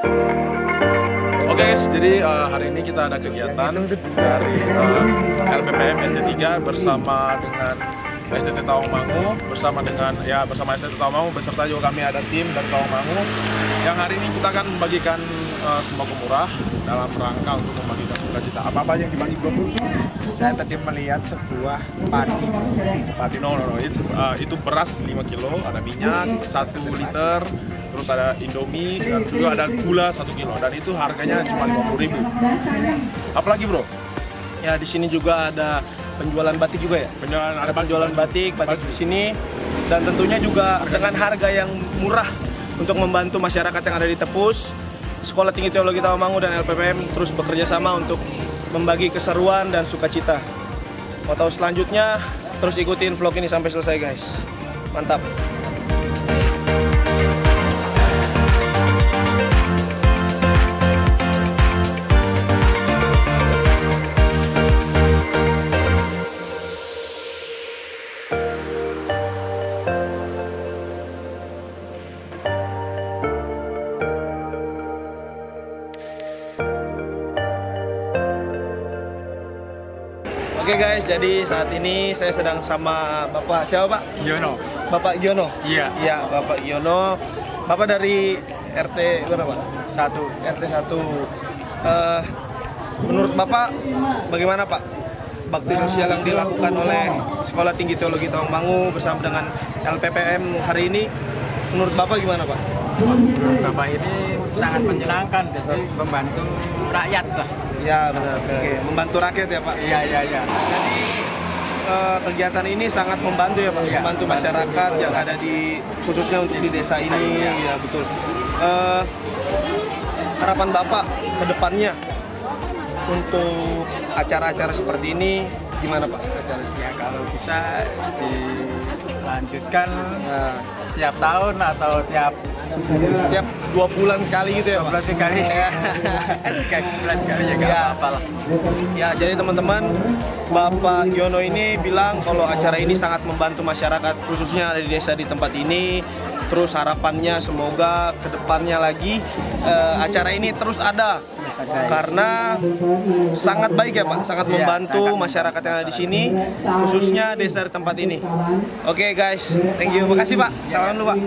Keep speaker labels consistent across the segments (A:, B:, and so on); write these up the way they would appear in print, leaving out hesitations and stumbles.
A: Oke guys, jadi hari ini kita ada kegiatan dari LPPM SD3 bersama dengan SDT Tawangmangu, bersama SDT Tawangmangu beserta juga kami ada tim dari Tawangmangu yang hari ini kita akan membagikan sembako murah dalam rangka untuk membagikan sukacita. Apa yang dibagi bro?
B: Saya tadi melihat sebuah padi.
A: Itu beras 5 kilo, ada minyak 1 liter, terus ada Indomie, dan juga ada gula 1 kilo, dan itu harganya cuma 50.000. Apalagi bro?
B: Ya, di sini juga ada penjualan batik juga ya.
A: Ada
B: penjualan batik di sini, dan tentunya juga dengan harga yang murah untuk membantu masyarakat yang ada di Tepus. Sekolah Tinggi Teologi Tawangmangu dan LPPM terus bekerja sama untuk membagi keseruan dan sukacita. Mau tahu selanjutnya, terus ikutin vlog ini sampai selesai guys. Mantap. Oke guys, jadi saat ini saya sedang sama Bapak siapa Pak?
C: Giono.
B: Bapak Giono?
C: Iya.
B: Iya, Bapak Giono. Bapak dari RT berapa?
C: 1.
B: RT 1. Menurut Bapak, bagaimana Pak bakti sosial yang dilakukan oleh Sekolah Tinggi Teologi Tawangmangu bersama dengan LPPM hari ini? Menurut Bapak gimana Pak?
C: Menurut Bapak ini sangat menyenangkan, jadi membantu rakyat lah.
B: Ya benar. Oke, membantu rakyat ya Pak?
C: Iya.
B: Jadi kegiatan ini sangat membantu ya Pak,
C: ya,
B: membantu masyarakat yang ada di khususnya untuk di desa ini. Ya betul. Harapan Bapak ke depannya untuk acara-acara seperti ini gimana Pak?
C: Ya kalau bisa dilanjutkan tiap tahun atau tiap
B: 2 bulan sekali gitu ya Pak?
C: 2 bulan sekali. 3 bulan sekali ya nggak apa-apa lah.
B: Ya, jadi teman-teman, Bapak Giono ini bilang kalau acara ini sangat membantu masyarakat khususnya ada di desa di tempat ini. Terus harapannya semoga kedepannya lagi acara ini terus ada karena sangat baik ya Pak, sangat membantu masyarakat yang ada di sini khususnya desa di tempat ini. Oke guys, thank you, makasih Pak. Salam dulu Pak.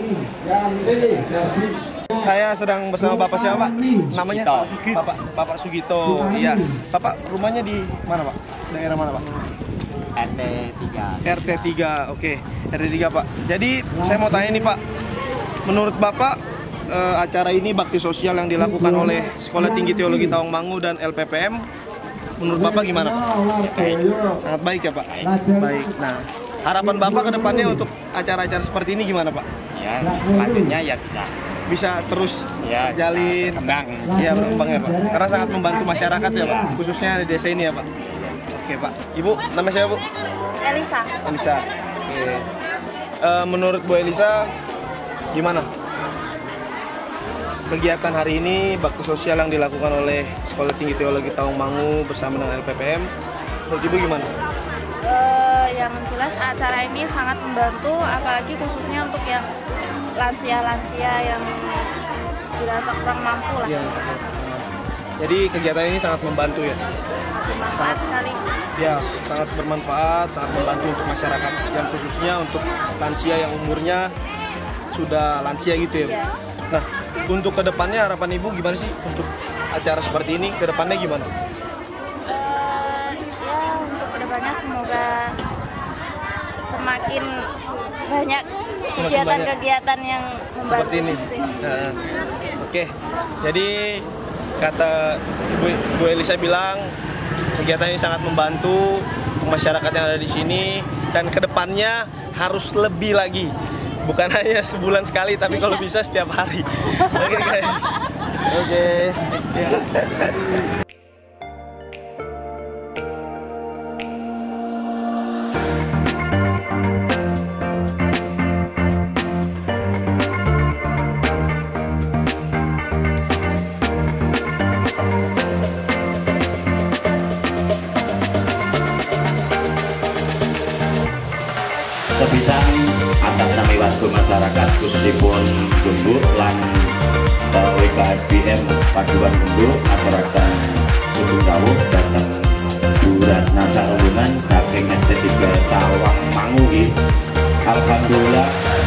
B: Saya sedang bersama Bapak siapa Pak? Namanya? Bapak Sugito. Iya. Bapak rumahnya di mana Pak? Daerah mana Pak?
C: RT 3.
B: RT 3, oke. RT 3 Pak. Jadi saya mau tanya nih Pak, menurut Bapak acara ini bakti sosial yang dilakukan oleh Sekolah Tinggi Teologi Tawangmangu dan LPPM, menurut Bapak gimana Pak? Sangat baik ya Pak? Baik. Nah, harapan Bapak ke depannya untuk acara-acara seperti ini gimana Pak?
C: Ya, selanjutnya ya bisa
B: terus
C: ya,
B: jalin
C: berkembang.
B: Iya, berkembang ya Pak. Karena sangat membantu masyarakat ya Pak, khususnya di desa ini ya Pak. Oke Pak. Ibu, nama saya Bu?
D: Elisa.
B: Oke. Menurut Bu Elisa gimana kegiatan hari ini bakti sosial yang dilakukan oleh Sekolah Tinggi Teologi Tawangmangu bersama dengan LPPM? Menurut Ibu gimana?
D: Yang jelas acara ini sangat membantu, apalagi khususnya untuk yang lansia-lansia yang dirasa kurang mampu lah.
B: Ya. Jadi kegiatan ini sangat membantu ya?
D: Bermanfaat sekali.
B: Ya, sangat bermanfaat, sangat membantu untuk masyarakat yang khususnya untuk lansia yang umurnya sudah lansia gitu ya. Nah, untuk kedepannya harapan Ibu gimana sih untuk acara seperti ini? Kedepannya gimana?
D: Ya, untuk kedepannya semoga semakin banyak kegiatan-kegiatan yang membantu
B: seperti ini. Oke, jadi kata Bu Elisa bilang kegiatan ini sangat membantu masyarakat yang ada di sini dan kedepannya harus lebih lagi. Bukan hanya sebulan sekali, tapi kalau bisa setiap hari. Oke guys. Oke. Ya.
E: Sepisan atas nami warga masyarakat khususipun Gembuk lan KSBM Paduan Genduk aturakan Sundung Dawuh datang burat nasa rombongan saking ST3 Tawang Mangu. Alhamdulillah